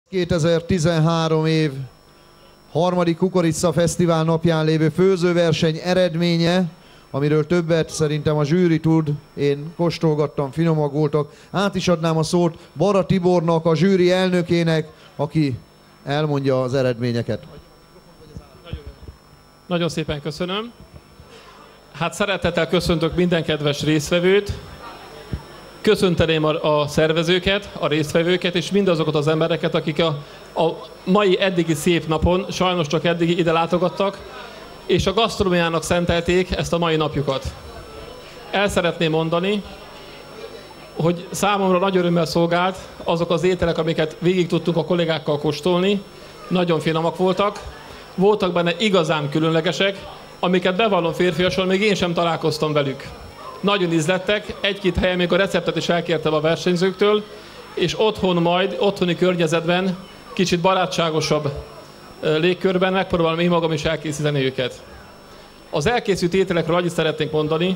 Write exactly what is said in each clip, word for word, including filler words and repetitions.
kétezer-tizenhárom év harmadik Kukorica Fesztivál napján lévő főzőverseny eredménye, amiről többet szerintem a zsűri tud, én kóstolgattam, finomak voltak. Át is adnám a szót Bara Tibornak, a zsűri elnökének, aki elmondja az eredményeket. Nagyon, nagyon szépen köszönöm. Hát szeretettel köszöntök minden kedves résztvevőt. Köszönteném a, a szervezőket, a résztvevőket és mindazokat az embereket, akik a, a mai eddigi szép napon sajnos csak eddig ide látogattak, és a gasztronómiának szentelték ezt a mai napjukat. El szeretném mondani, hogy számomra nagy örömmel szolgált azok az ételek, amiket végig tudtunk a kollégákkal kóstolni. Nagyon finomak voltak, voltak benne igazán különlegesek, amiket bevallom férfiasan, még én sem találkoztam velük. Nagyon ízlettek, egy-két helyen még a receptet is elkértem a versenyzőktől, és otthon majd, otthoni környezetben, kicsit barátságosabb légkörben megpróbálom én magam is elkészíteni őket. Az elkészült ételekről annyit szeretnénk mondani.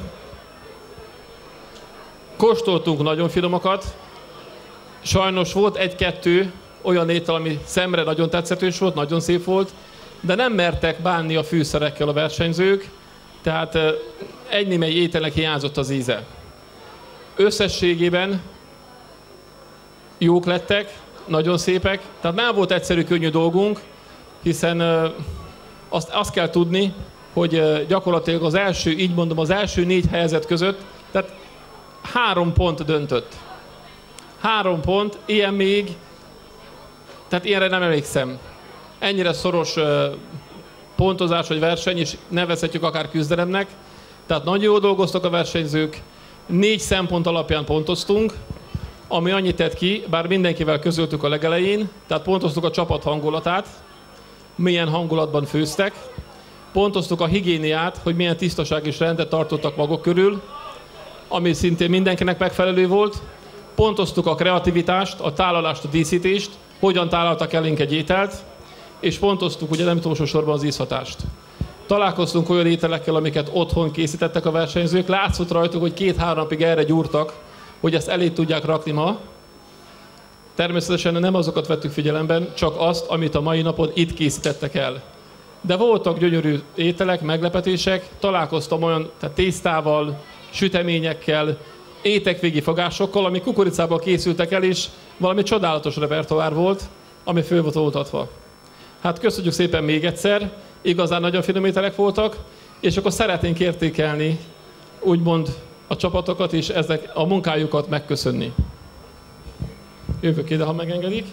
Kóstoltunk nagyon finomakat, sajnos volt egy-kettő olyan étel, ami szemre nagyon tetszetős volt, nagyon szép volt, de nem mertek bánni a fűszerekkel a versenyzők, tehát egy némely ételnek hiányzott az íze. Összességében jók lettek, nagyon szépek, tehát nem volt egyszerű, könnyű dolgunk, hiszen azt, azt kell tudni, hogy gyakorlatilag az első, így mondom, az első négy helyezett között, tehát három pont döntött. Három pont, ilyen még, tehát ilyenre nem emlékszem. Ennyire szoros pontozás vagy verseny, és nevezhetjük akár küzdelemnek. Tehát nagyon jól dolgoztak a versenyzők, négy szempont alapján pontoztunk, ami annyit tett ki, bár mindenkivel közöltük a legelején, tehát pontoztuk a csapat hangulatát, milyen hangulatban főztek, pontoztuk a higiéniát, hogy milyen tisztaság és rendet tartottak maguk körül, ami szintén mindenkinek megfelelő volt, pontoztuk a kreativitást, a tálalást, a díszítést, hogyan tálaltak elénk egy ételt, és pontoztuk ugye nem utolsó sorban az ízhatást. Találkoztunk olyan ételekkel, amiket otthon készítettek a versenyzők, látszott rajtuk, hogy két-három napig erre gyúrtak, hogy ezt elé tudják rakni ma. Természetesen nem azokat vettük figyelemben, csak azt, amit a mai napon itt készítettek el. De voltak gyönyörű ételek, meglepetések, találkoztam olyan tehát tésztával, süteményekkel, étekvégi fogásokkal, ami kukoricából készültek el, és valami csodálatos repertoár volt, ami föl volt oltatva. Hát köszönjük szépen még egyszer, igazán nagyon finom ételek voltak, és akkor szeretnénk értékelni, úgymond a csapatokat és ezek a munkájukat megköszönni. Jövök ide, ha megengedik.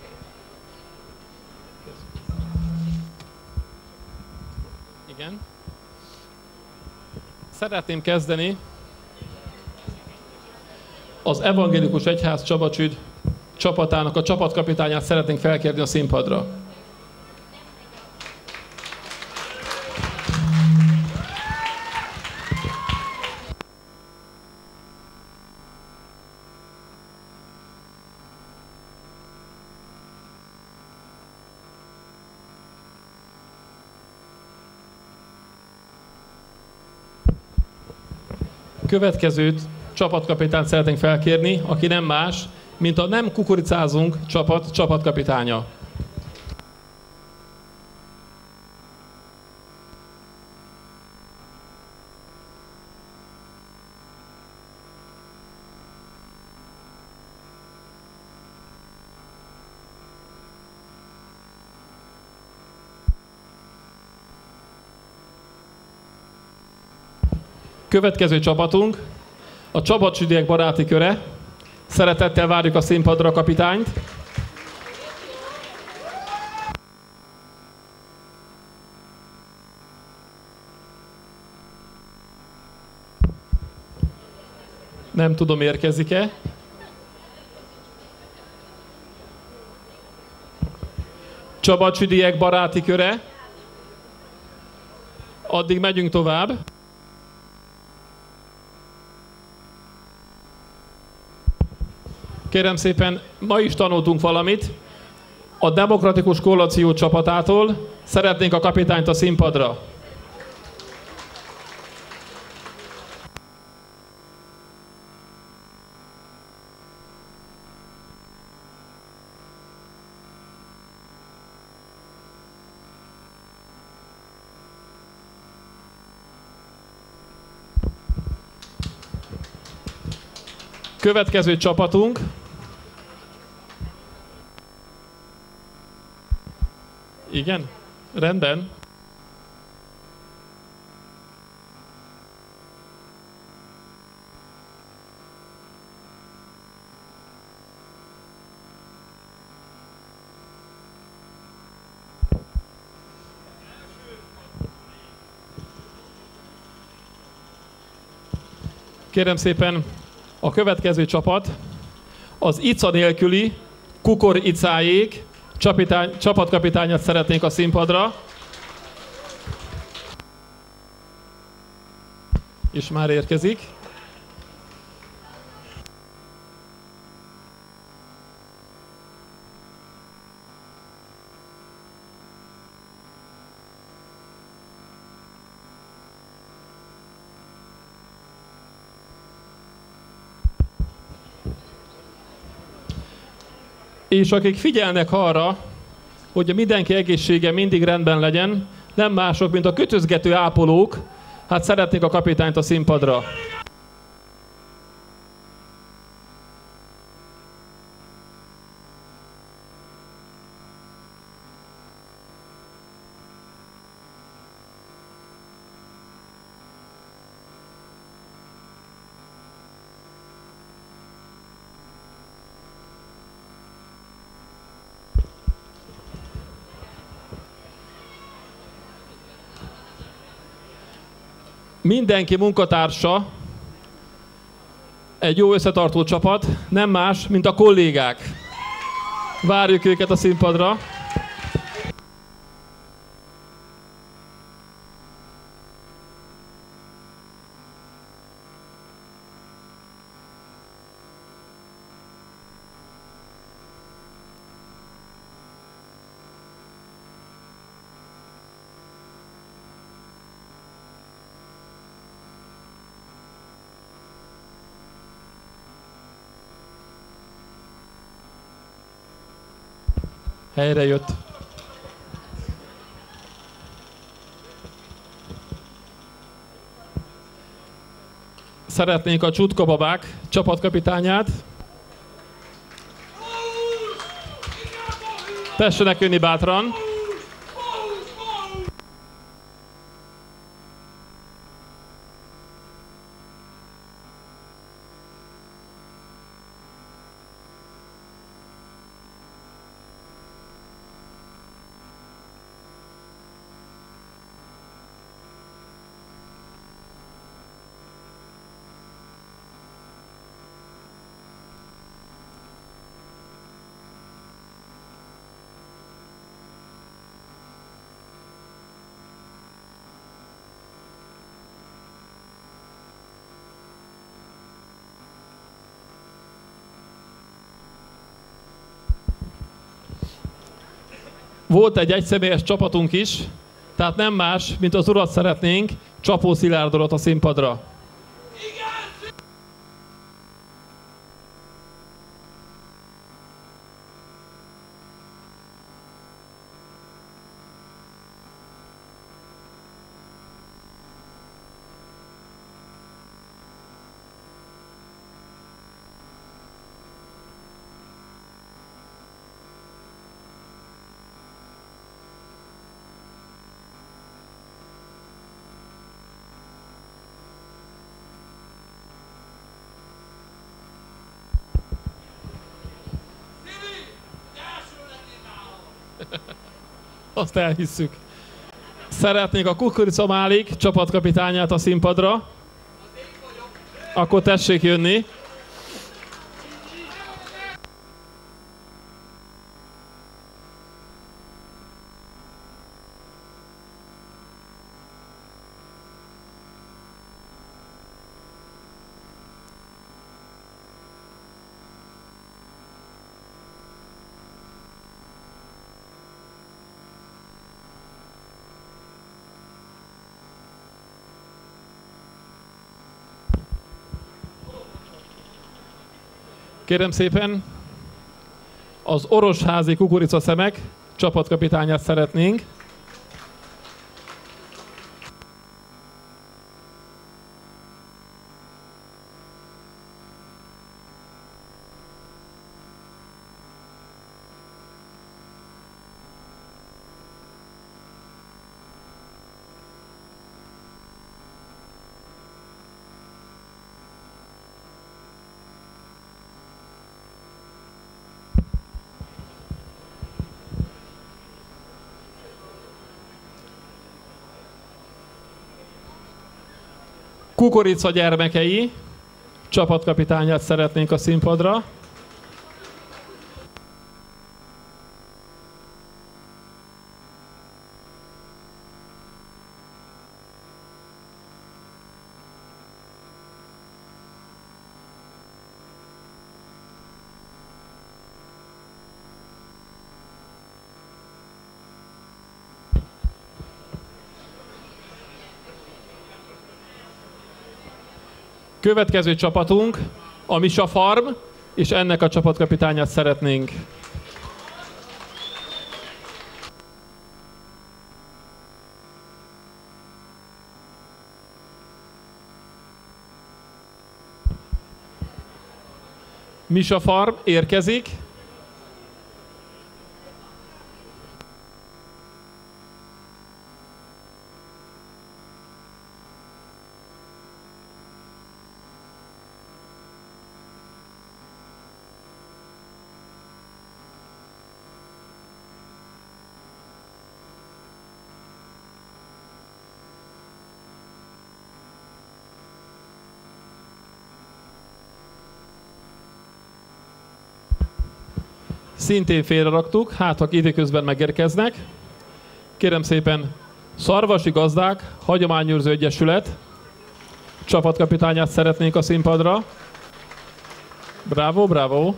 Igen. Szeretném kezdeni az Evangélikus Egyház Csabacsüd csapatának a csapatkapitányát szeretnénk felkérni a színpadra. Következőt csapatkapitányt szeretnénk felkérni, aki nem más, mint a Nem kukoricázunk csapat csapatkapitánya. Következő csapatunk a Csabacsüdiek baráti köre. Szeretettel várjuk a színpadra a kapitányt. Nem tudom, érkezik-e. Csabacsüdiek baráti köre. Addig megyünk tovább. Kérem szépen, ma is tanultunk valamit. A Demokratikus Koalíció csapatától szeretnénk a kapitányt a színpadra. Következő csapatunk. Igen? Rendben. Kérem szépen, a következő csapat az Ica nélküli Kukor Icáék csapatkapitányát szeretnénk a színpadra. És már érkezik. És akik figyelnek arra, hogy a mindenki egészsége mindig rendben legyen, nem mások, mint a kötözgető ápolók, hát szeretnék a kapitányt a színpadra. Mindenki munkatársa, egy jó összetartó csapat, nem más, mint a kollégák. Várjuk őket a színpadra. Helyre jött. Szeretnénk a Csutka babák csapatkapitányát. Tessenek jönni bátran. Volt egy egyszemélyes csapatunk is, tehát nem más, mint az urat szeretnénk, Csapó Szilárd a színpadra. Azt elhisszük. Szeretnék a Kukorica Málik csapatkapitányát a színpadra. Akkor tessék jönni. Kérem szépen, az Orosházi Kukorica Szemek csapatkapitányát szeretnénk. Kukorica gyermekei csapatkapitányát szeretnénk a színpadra. Következő csapatunk a Misa Farm, és ennek a csapatkapitányát szeretnénk. Misa Farm érkezik. Szintén félreraktuk, hát ha időközben megérkeznek. Kérem szépen, Szarvasi Gazdák Hagyományőrző Egyesület csapatkapitányát szeretnénk a színpadra. Bravo, bravo!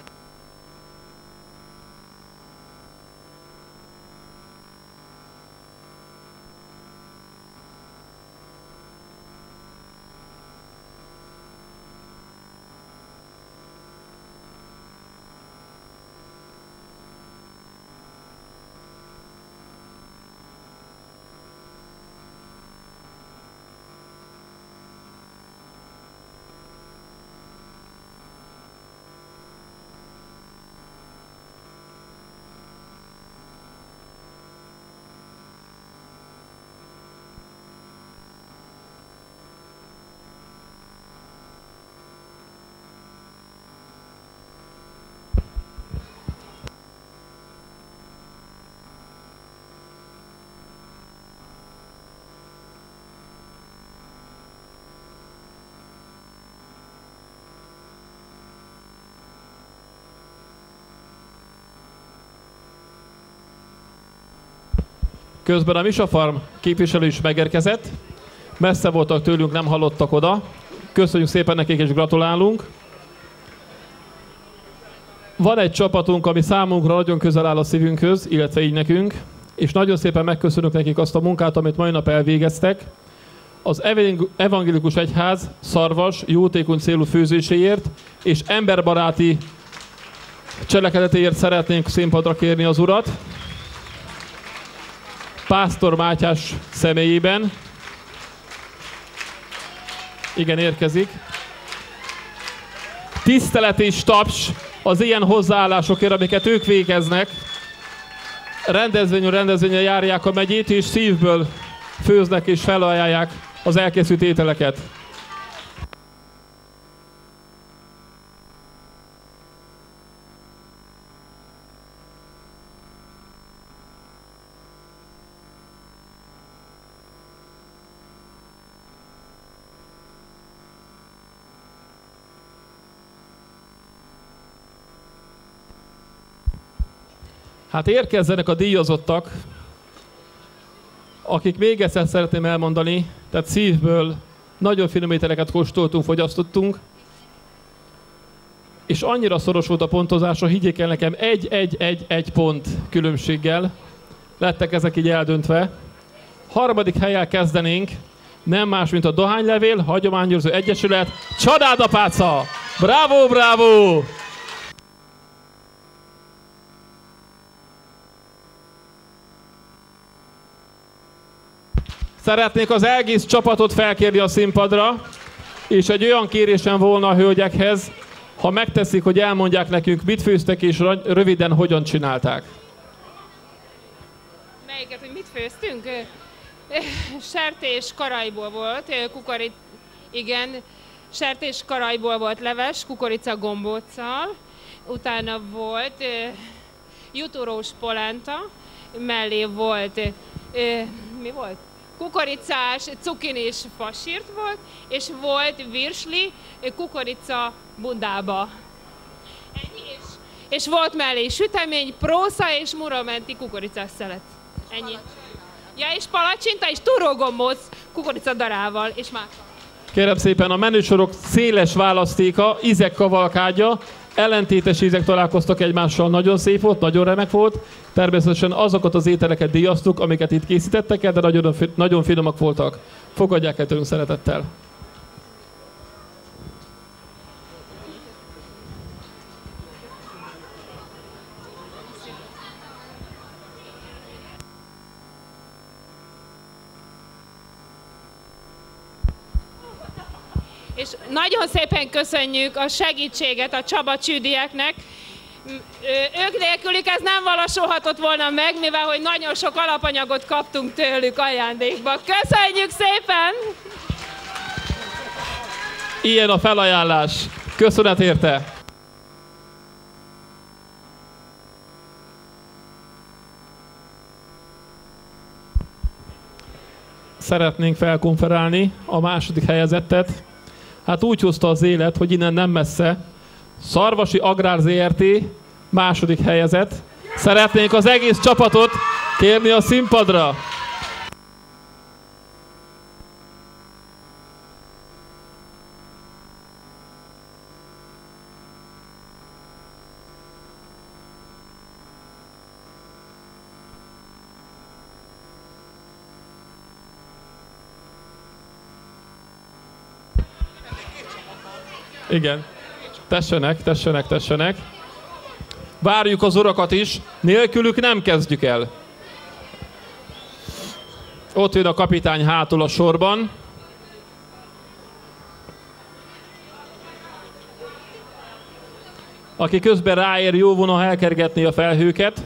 Közben a Misa Farm képviselő is megérkezett. Messze voltak tőlünk, nem hallottak oda. Köszönjük szépen nekik és gratulálunk. Van egy csapatunk, ami számunkra nagyon közel áll a szívünkhöz, illetve így nekünk, és nagyon szépen megköszönjük nekik azt a munkát, amit mai nap elvégeztek. Az Evangélikus Egyház szarvas, jótékony célú főzéséért és emberbaráti cselekedetéért szeretnénk színpadra kérni az Urat. Pásztor Mátyás személyében. Igen, érkezik. Tisztelet és taps az ilyen hozzáállásokért, amiket ők végeznek. Rendezvényről rendezvényre járják a megyét, és szívből főznek és felajánlják az elkészült ételeket. Hát érkezzenek a díjazottak, akik még egyszer szeretném elmondani, tehát szívből nagyon finom ételeket kóstoltunk, fogyasztottunk, és annyira szoros volt a pontozása, higgyék el nekem, egy-egy-egy-egy pont különbséggel lettek ezek így eldöntve. Harmadik helyen kezdenénk, nem más, mint a Dohánylevél Hagyományőrző Egyesület, Csadádapáca! Bravo, bravo! Szeretnék az egész csapatot felkérni a színpadra, és egy olyan kérésem volna a hölgyekhez, ha megteszik, hogy elmondják nekünk, mit főztek, és röviden hogyan csinálták. Melyiket, hogy mit főztünk? Sertés karajból volt, kukorit, igen, sertés karajból volt leves, kukorica gombóccal, utána volt jutórós polenta, mellé volt, mi volt? kukoricás, cukinis fasírt volt, és volt virsli kukorica bundába. Ennyi is. És volt mellé sütemény, prósza és muramenti kukoricás szelet. Ennyi. Ja, és palacsinta és túrógombóc kukoricadarával, és már. Kérem szépen, a menüsorok széles választéka, ízek kavalkádja, ellentétes ízek találkoztak egymással, nagyon szép volt, nagyon remek volt. Természetesen azokat az ételeket díjaztuk, amiket itt készítettek el, de nagyon, nagyon finomak voltak. Fogadják el tőlünk szeretettel. És nagyon szépen köszönjük a segítséget a Csaba Csüdieknek. Ők nélkülük ez nem valósulhatott volna meg, mivel hogy nagyon sok alapanyagot kaptunk tőlük ajándékba. Köszönjük szépen! Ilyen a felajánlás. Köszönet érte! Szeretnénk felkonferálni a második helyezettet. Hát úgy hozta az élet, hogy innen nem messze. Szarvasi Agrár zé er té második helyezett. Szeretnénk az egész csapatot kérni a színpadra. Igen. Tessenek, tessenek, tessenek. Várjuk az urakat is, nélkülük nem kezdjük el. Ott jön a kapitány hátul a sorban. Aki közben ráér, jó volna elkergetni a felhőket.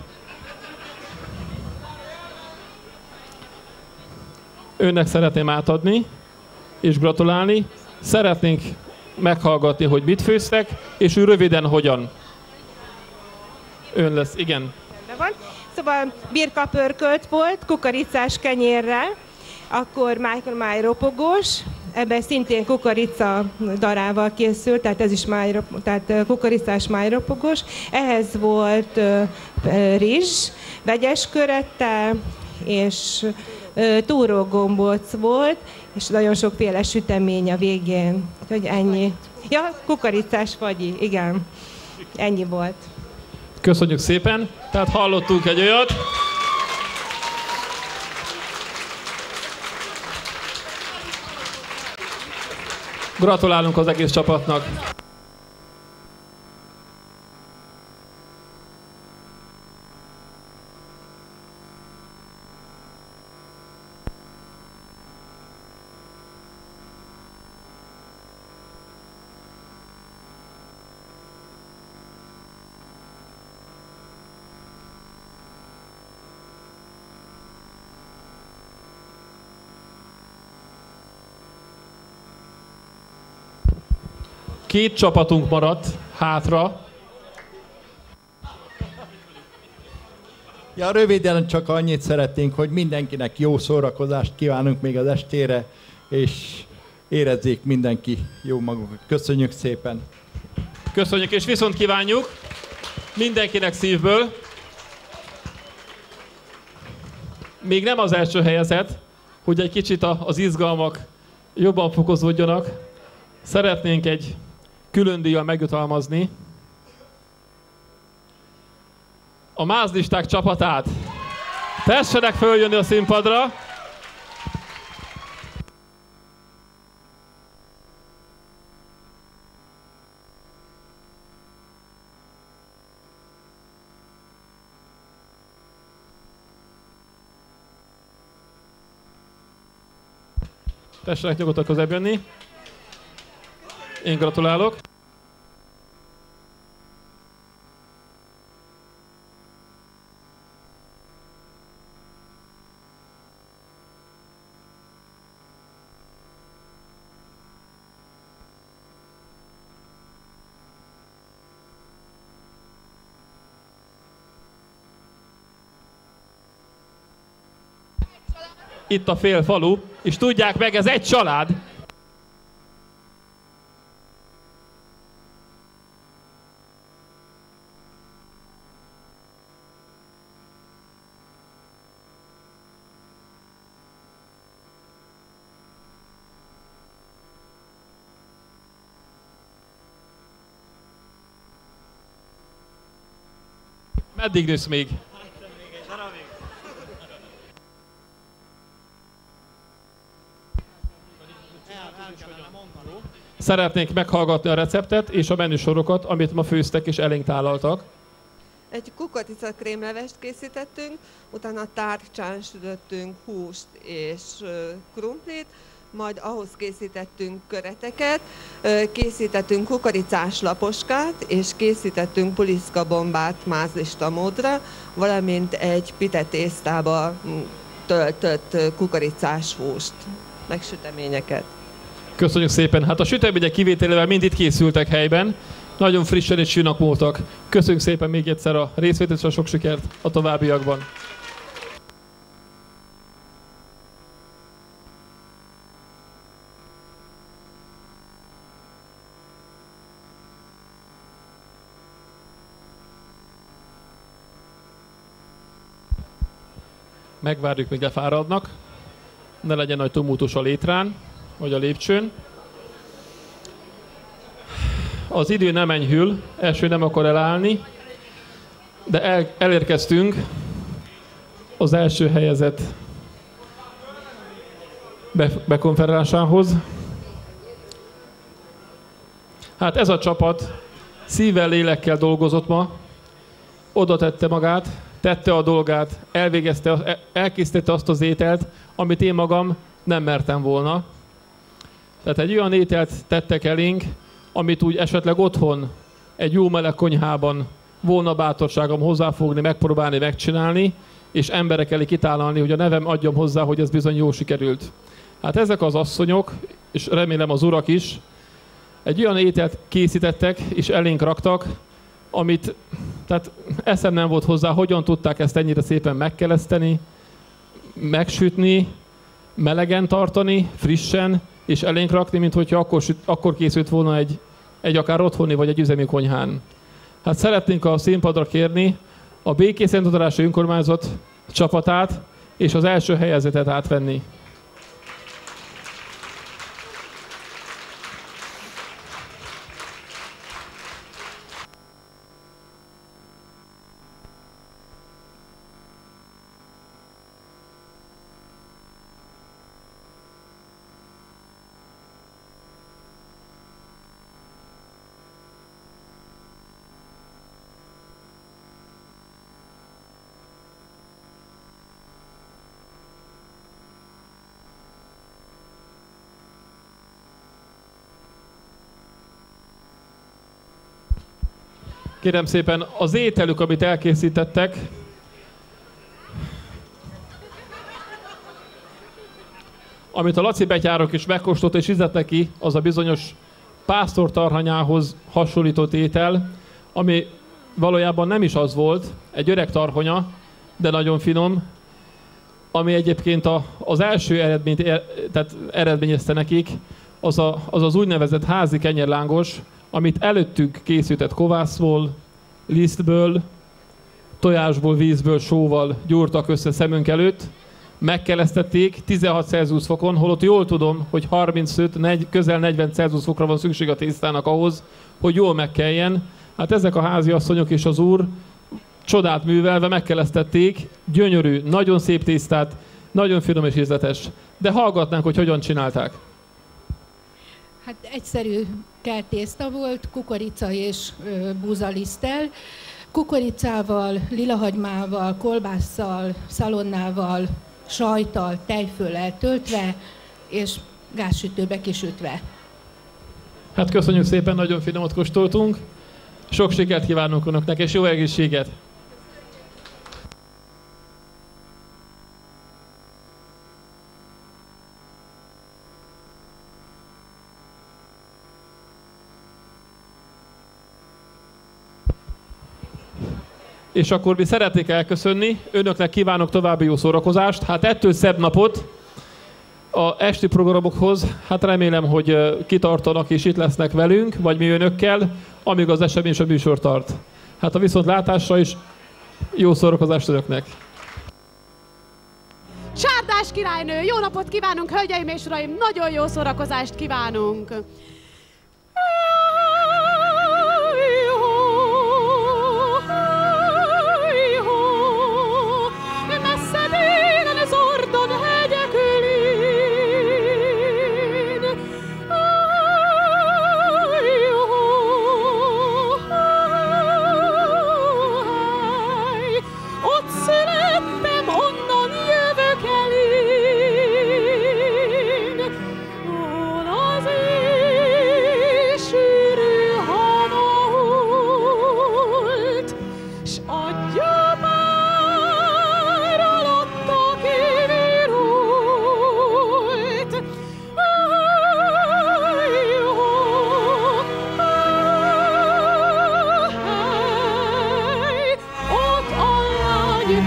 Önnek szeretném átadni, és gratulálni. Szeretnénk meghallgatni, hogy mit főztek, és ő röviden hogyan. Ön lesz, igen. Van. Szóval birkapörkölt volt, kukoricás kenyérrel, akkor Michael májropogós, ebben szintén kukorica darával készült, tehát ez is májrop, tehát kukoricás májropogós. Ehhez volt uh, rizs, vegyes körettel, és uh, túrógombóc volt, és nagyon sokféle sütemény a végén. Úgyhogy ennyi. Ja, kukoricás fagyi, igen. Ennyi volt. Köszönjük szépen. Tehát hallottunk egy olyat. Gratulálunk az egész csapatnak. Két csapatunk maradt hátra. Ja, röviden csak annyit szeretnénk, hogy mindenkinek jó szórakozást kívánunk még az estére, és érezzék mindenki jó magukat. Köszönjük szépen! Köszönjük, és viszont kívánjuk mindenkinek szívből. Még nem az első helyezett, hogy egy kicsit az izgalmak jobban fokozódjanak. Szeretnénk egy külön díjjal megjutalmazni a mázlisták csapatát. Tessenek följönni a színpadra! Tessenek nyugodtan közebb jönni. Én gratulálok. itt a fél falu, és tudják meg, ez egy család. Meddig nősz még? Szeretnénk meghallgatni a receptet és a menüsorokat, amit ma főztek és elénk tálaltak. Egy kukoricakrémlevest készítettünk, utána tárcsán sütöttünk húst és krumplit, majd ahhoz készítettünk köreteket, készítettünk kukoricás laposkát, és készítettünk puliszkabombát mázlista módra, valamint egy pitetésztába töltött kukoricás húst, meg süteményeket. Köszönjük szépen! Hát a sütemények kivételével mind itt készültek helyben, nagyon frissen és finom voltak. Köszönjük szépen még egyszer a részvételt és a sok sikert a továbbiakban! Megvárjuk, míg lefáradnak. Ne legyen nagy tumultus a létrán, vagy a lépcsőn. Az idő nem enyhül, első nem akar elállni, de el, elérkeztünk az első helyezett be, bekonferálásához. Hát ez a csapat szívvel, lélekkel dolgozott ma, oda tette magát, tette a dolgát, elvégezte, elkészítette azt az ételt, amit én magam nem mertem volna. Tehát egy olyan ételt tettek elénk, amit úgy esetleg otthon, egy jó meleg konyhában volna bátorságom hozzáfogni, megpróbálni, megcsinálni, és emberek elé kitálalni, hogy a nevem adjam hozzá, hogy ez bizony jól sikerült. Hát ezek az asszonyok, és remélem az urak is, egy olyan ételt készítettek, és elénk raktak, amit, tehát eszem nem volt hozzá, hogyan tudták ezt ennyire szépen megkeleszteni, megsütni, melegen tartani, frissen, és elénk rakni, mint hogyha akkor, akkor készült volna egy, egy akár otthoni, vagy egy üzemi konyhán. Hát szeretnénk a színpadra kérni a Békés-Szentandrási Önkormányzat csapatát, és az első helyezetet átvenni. Kérem szépen, az ételük, amit elkészítettek, amit a Laci betyárok is megkóstolt és ízlett neki, az a bizonyos pásztortarhanyához hasonlított étel, ami valójában nem is az volt, egy öreg tarhonya, de nagyon finom, ami egyébként a, az első eredményt er, tehát eredményezte nekik, az, a, az az úgynevezett házi kenyérlángos, amit előttünk készített kovászból, lisztből, tojásból, vízből, sóval gyúrtak össze szemünk előtt, megkelesztették tizenhat Celsius fokon, holott jól tudom, hogy harmincöt, negy, közel negyven Celsius fokra van szükség a tésztának ahhoz, hogy jól megkeljen. Hát ezek a házi asszonyok és az úr csodát művelve megkelesztették, gyönyörű, nagyon szép tésztát, nagyon finom és ízletes. De hallgatnánk, hogy hogyan csinálták. Hát egyszerű kertészta volt, kukorica és ö, búzaliszttel, kukoricával, lilahagymával, kolbásszal, szalonnával, sajttal, tejföllel töltve, és gázsütőbe kisütve. Hát köszönjük szépen, nagyon finomot kóstoltunk. Sok sikert kívánunk önöknek, és jó egészséget! és akkor mi szeretnék elköszönni. Önöknek kívánok további jó szórakozást. Hát ettől szebb napot a esti programokhoz. Hát remélem, hogy kitartanak és itt lesznek velünk, vagy mi önökkel, amíg az esemény és a műsor tart. Hát a viszontlátásra is jó szórakozást önöknek. Csárdás királynő, jó napot kívánunk, hölgyeim és uraim, nagyon jó szórakozást kívánunk! Messze délen az Ordon hegyek ülén, ott születtem, onnan jövök elén, hol az éj sűrű havaholt, s adja már alatta kivirult. Ott a lágy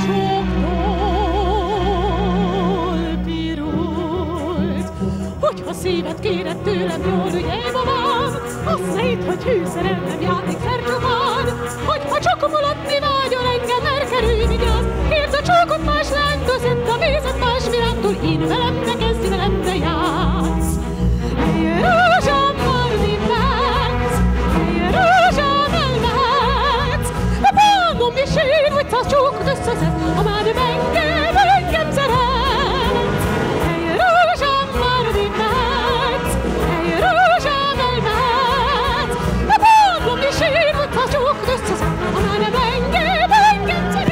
csóktól pirult. Hogyha szívet kéred tőlem, jól ügyelj van, azt szét, hogy hű szerelmem játékszer csupán. Hogyha csak mulatni vágyol engem, elkerülj vigyázz, hird a csókot más lányt, szent a mézet más virágtól, én velem ne kezdj, velem ne játsz. Hey, rózsám, Mardi Metz, hey, rózsám, elmehetsz, de bánom is én, hogy száz csókot összeszedsz, ha már nem engem, engem szeretsz. Hey, rózsám, Mardi Metz, hey, rózsám, elmehetsz, de bánom is én, hogy száz csókot összeszedsz, ha már nem engem, engem szeretsz.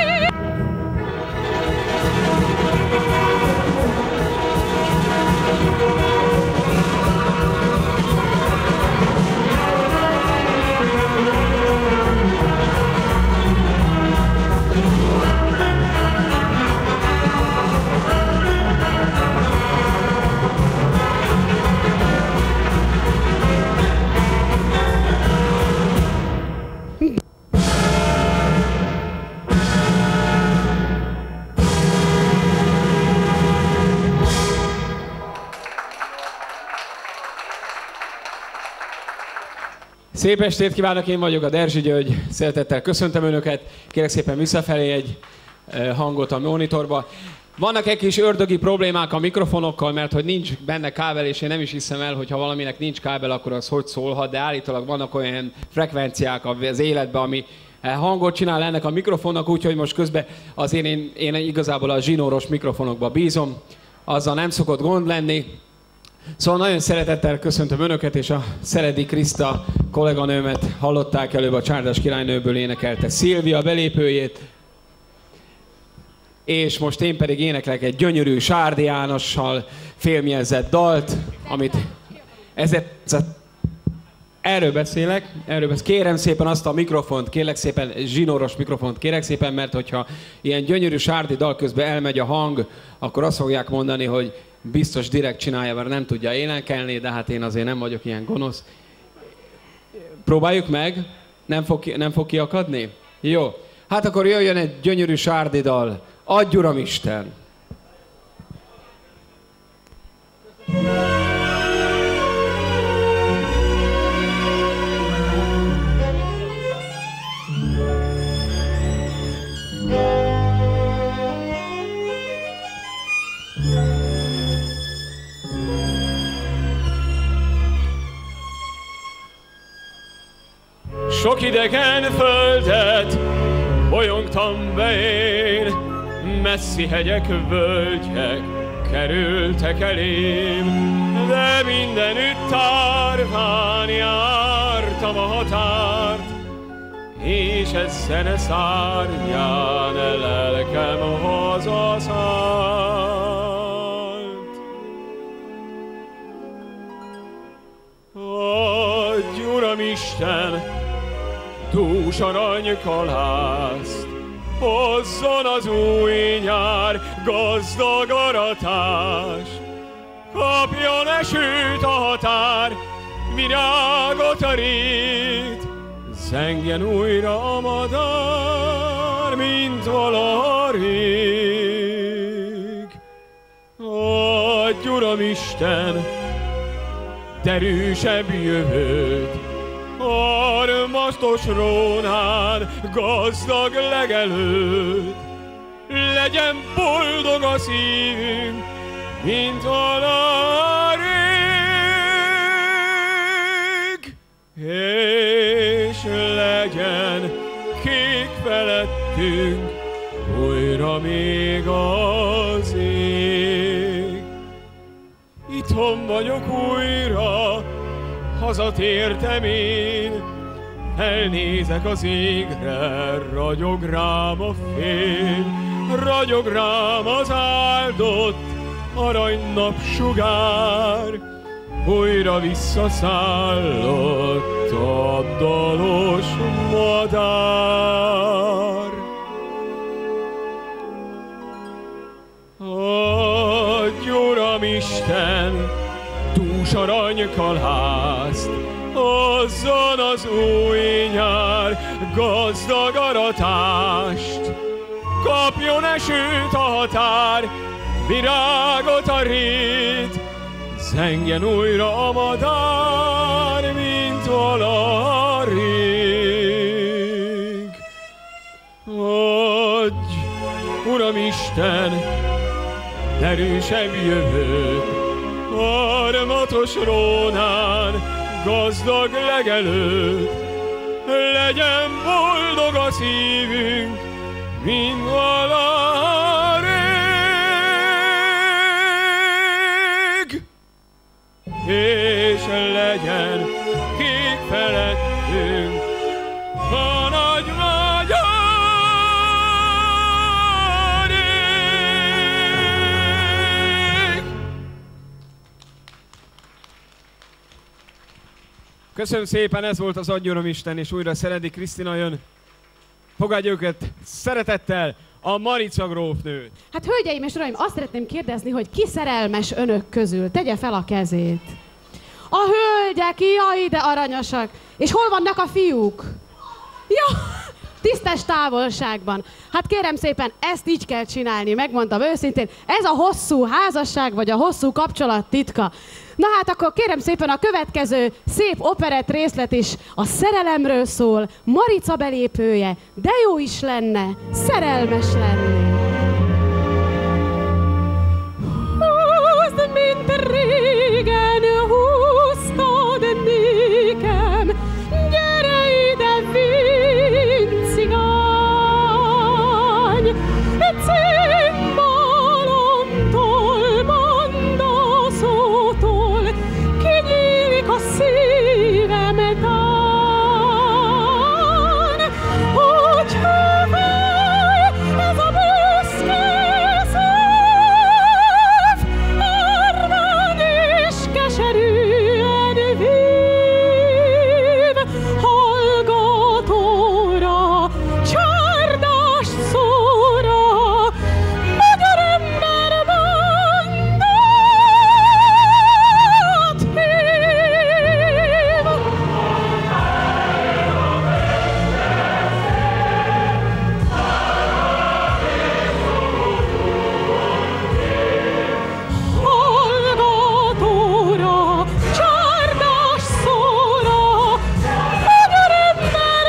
Szép estét kívánok, én vagyok a Derzsi György, szeretettel köszöntöm Önöket. Kérek szépen visszafelé egy hangot a monitorba. Vannak egy kis ördögi problémák a mikrofonokkal, mert hogy nincs benne kábel, és én nem is hiszem el, hogy ha valaminek nincs kábel, akkor az hogy szólhat, de állítólag vannak olyan frekvenciák az életben, ami hangot csinál ennek a mikrofonnak, úgyhogy most közben azért én, én igazából a zsinóros mikrofonokba bízom, azzal nem szokott gond lenni. Szóval nagyon szeretettel köszöntöm Önöket, és a Szeredi Kriszta kolléganőmet hallották előbb, a Csárdás királynőből énekelte Szilvia belépőjét. És most én pedig éneklek egy gyönyörű Sárdi Jánossal félmjelzett dalt, amit ezért, erről beszélek, erről beszélek. Kérem szépen azt a mikrofont, kérlek szépen, zsinóros mikrofont kérek szépen, mert hogyha ilyen gyönyörű Sárdi dal közben elmegy a hang, akkor azt fogják mondani, hogy biztos direkt csinálja, mert nem tudja énekelni, de hát én azért nem vagyok ilyen gonosz. Próbáljuk meg? Nem fog, nem fog kiakadni? Jó. Hát akkor jöjjön egy gyönyörű Sárdi dal. Adj, Uramisten! Sok idegen földet bolyongtam be én, messzi hegyek, völgyek kerültek elém, de mindenütt árván jártam a határt, és ez zene szárnyán lelkem hazaszállt. Adj, Uramisten, dús aranykalászt, hozzon az új nyár gazdag aratás, kapjon esőt a határ, virágot a rét, zengjen újra a madár, mint valaha rég. Adj, Uram Isten, derűsebb jövőt, armatos rónán, gazdag legelőt. Legyen boldog a szívünk, mint valaha rég, és legyen kék felettünk újra még az ég. Itthon vagyok újra, hazatértem én, elnézek az égre, ragyog rám a fény, ragyog rám az áldott aranynapsugár, újra visszaszállott a dalos madár. Adj, Uram Isten, dús aranykalászt, hozzon az új nyár gazdag aratást. Kapjon esőt a határ, virágot a rét, zengjen újra a madár, mint valaha rég. Adj, Uram Isten, erősebb jövőt, armatos rónán, gazdag legelőt. Legyen boldog a szívünk, mint valaha rég, és legyen kék felettünk a nagy magyar ég. Köszönöm szépen, ez volt az Adj, Uram Isten, és újra Szeredi Krisztina jön. Fogadja őket szeretettel, a Marica grófnőt. Hát hölgyeim és uraim, azt szeretném kérdezni, hogy ki szerelmes önök közül? Tegye fel a kezét. A hölgyek, jaj, de aranyosak. És hol vannak a fiúk? Ja, tisztes távolságban. Hát kérem szépen, ezt így kell csinálni, megmondtam őszintén. Ez a hosszú házasság, vagy a hosszú kapcsolat titka. Na hát akkor kérem szépen, a következő szép operett részlet is a szerelemről szól. Marica belépője, de jó is lenne szerelmes lenni. Húzd, mint régen húztad nékem, gyere ide, vincigány, cimbalomtól, mandaszótól kinyílik a szívem tán, hogy hüvely ez a büszke szív, árván és keserűen vív, hallgatóra, csárdás szóra, magyar ember bandát hív. Hallgatóra, csárdás szóra, magyar ember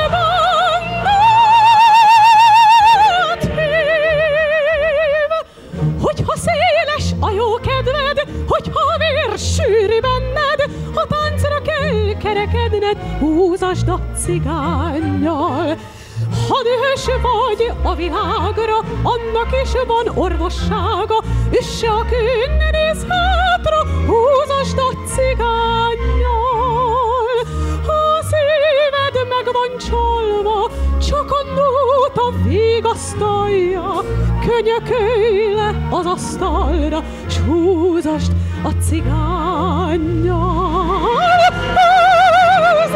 bandát hív. Hogyha széles a jó kedved, hogyha a vér sűri benned, ha táncra kell kerekedned, húzasd a cigánnyal. Ha dühös vagy a világra, annak is van orvossága, üsse a kőn, ne nézz hátra, húzasd a cigánnyal. Ha a szíved meg van csalva, csak a nóta vigasztalja, könyökölj le az asztalra, s húzasd a cigánnyal. Húzd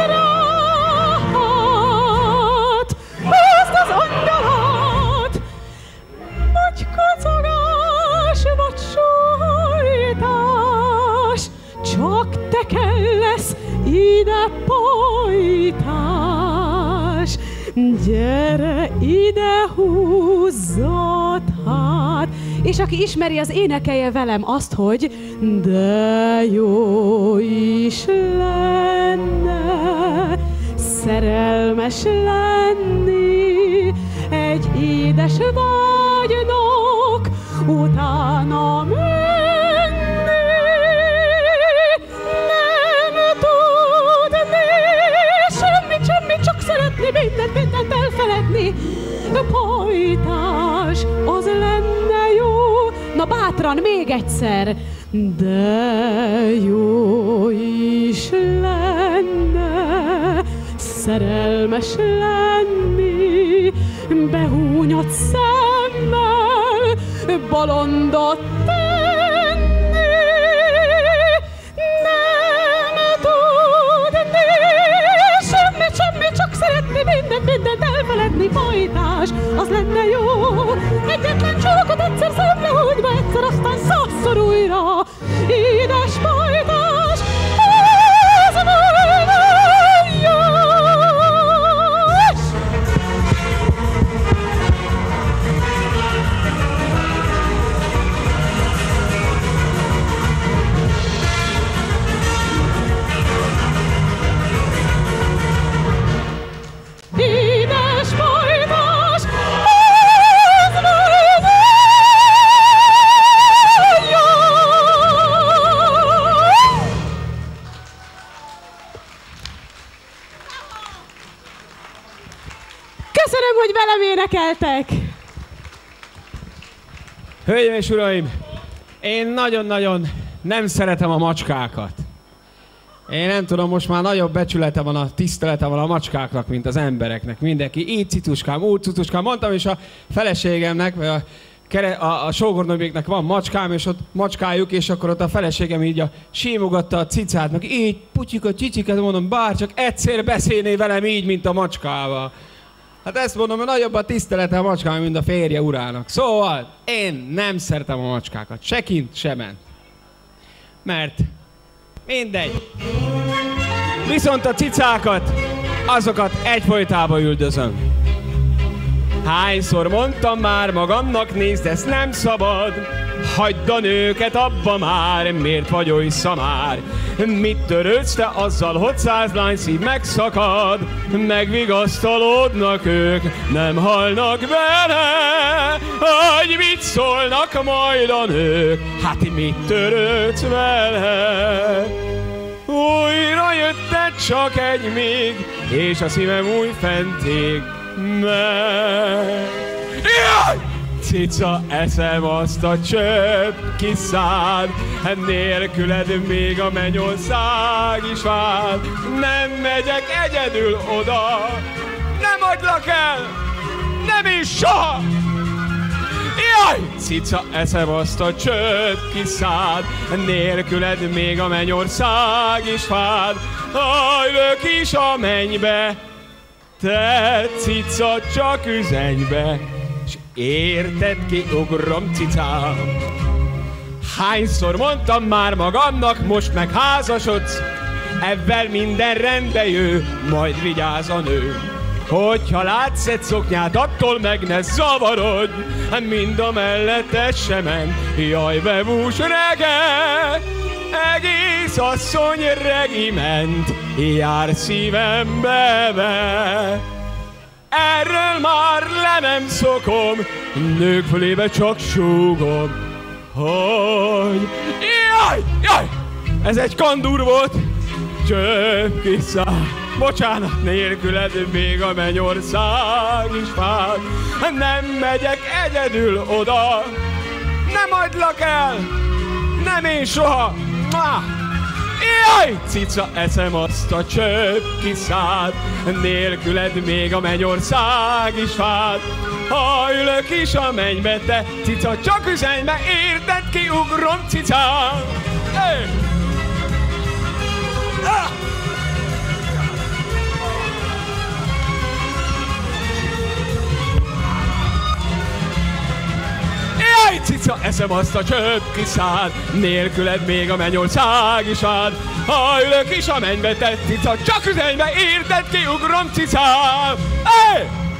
rád, húzd az angyalát, vagy kacagás, vagy sújtás, csak te kell lesz ide pajtás. És aki ismeri, az énekelje velem azt, hogy de jó is lenne szerelmes lenni egy édes vágynak utána menni. Nem tudni semmit, semmit, csak szeretni, mindent, mindent elfeledni. Pajtás, az lenne jó. Na bátran, még egyszer. De jó is lenne szerelmes lenni, behúnyott szemmel bolondot tenni. Nem tudni semmit, semmit, csak szeretni, mindent, mindent elfeledni. Pajtás, az lenne jó. Egyetlen csókot egyszer szemlehúgyva, egyszer aztán százszor újra. Édes pajtás, ez volna jó. Édes pajtás, ez volna jó. Köszönöm, hogy velem énekeltek! Hölgyeim és uraim, én nagyon-nagyon nem szeretem a macskákat. Én nem tudom, most már nagyobb becsülete van, a tisztelete van a macskáknak, mint az embereknek. Mindenki így cicuskám, úgy cicuskám. Mondtam is a feleségemnek, vagy a, kere, a, a sógornőméknek van macskám, és ott macskájuk, és akkor ott a feleségem így a, símogatta a cicát, meg így putyika, csicsiket, mondom, bár csak egyszer beszélné velem így, mint a macskával. Hát ezt mondom, hogy nagyobb a tisztelete a macskám, mint a férje urának. Szóval én nem szeretem a macskákat, se kint, se bent. Mert mindegy. Viszont a cicákat, azokat egyfolytában üldözöm. Hányszor mondtam már magamnak, nézd, ezt nem szabad. Hagyd a nőket abba már, miért vagy oly szamár? Mit törődsz te azzal, hogy száz lány szív megszakad? Megvigasztalódnak ők, nem halnak bele, hogy mit szólnak majd a nők? Hát mit törődsz vele? Újra jötted csak egy még, és a szívem új fenték meg. Jaj! Cica, eszem azt a csöpp kiszád, nélküled még a mennyország is vár. Nem megyek egyedül oda, nem hagylak el, nem is soha! Jaj! Cica, eszem azt a csöpp kiszád, nélküled még a mennyország is vád. Hajlök is a mennybe, te cica, csak üzenjbe, s érted ki ugrom cicám. Hányszor mondtam már magamnak, most meg házasodsz, ebben minden rendbe jő, majd vigyázz a nő. Hogyha látsz egy szoknyát, attól meg ne zavarodj, mind a mellettes se ment, jaj, bebús rege, egész asszony regiment, jár szívembe be. Erről már le nem szokom, nők fölébe csak súgom, hogy jaj, jaj, ez egy kandúr volt, csöpp kiszáll. Bocsánat, nélküled még a mennyország is fád. Nem megyek egyedül oda, nem hagylak el, nem én soha. Jaj! Cica, eszem azt a csöpp kiszád, nélküled még a mennyország is fád. Hajlök is a mennybe, te cica, csak üzenjbe, érted ki, ugrom cicám. Hey! Ah! Jaj, cica, eszem azt a csöpp kiszád, nélküled még a mennyország is ád. Hajlök is a mennybe, te cica, csak üzenjbe, érted ki, ugrom cicám. Hey!